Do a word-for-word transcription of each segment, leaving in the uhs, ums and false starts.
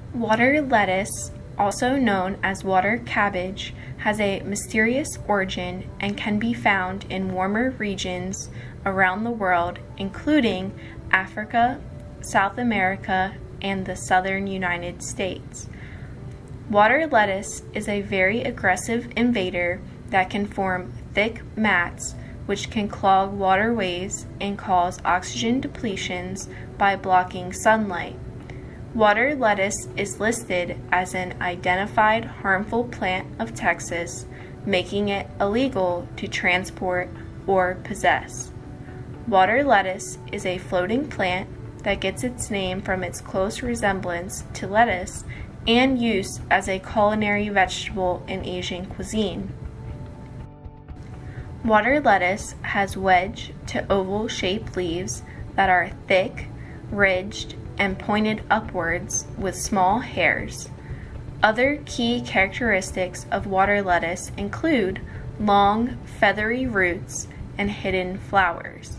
Water lettuce, also known as water cabbage, has a mysterious origin and can be found in warmer regions around the world, including Africa, South America, and the southern United States. Water lettuce is a very aggressive invader that can form thick mats which can clog waterways and cause oxygen depletions by blocking sunlight. Water lettuce is listed as an identified harmful plant of Texas, making it illegal to transport or possess. Water lettuce is a floating plant that gets its name from its close resemblance to lettuce and use as a culinary vegetable in Asian cuisine. Water lettuce has wedge to oval shaped leaves that are thick, ridged, and pointed upwards with small hairs. Other key characteristics of water lettuce include long, feathery roots and hidden flowers.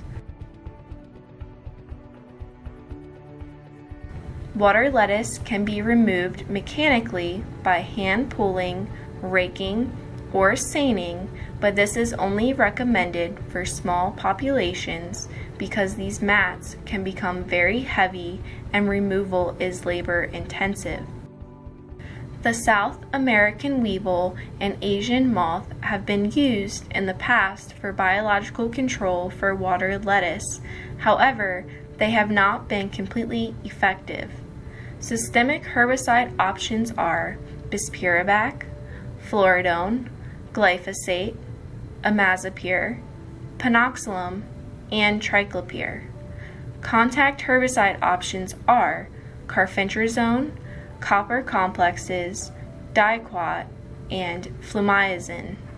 Water lettuce can be removed mechanically by hand pulling, raking, or seining, but this is only recommended for small populations because these mats can become very heavy and removal is labor intensive. The South American weevil and Asian moth have been used in the past for biological control for water lettuce. However, they have not been completely effective. Systemic herbicide options are bispiravac, fluridone, glyphosate, imazapyr, panoxylum, and triclopyr. Contact herbicide options are carfentrazone, copper complexes, diquat, and flumioxazin.